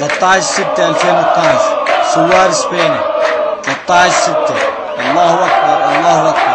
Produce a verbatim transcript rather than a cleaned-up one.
ثلاثة عشر ستة ألفين واثناشر، سوار سبينة. ثلاثة عشر ستة. الله أكبر الله أكبر.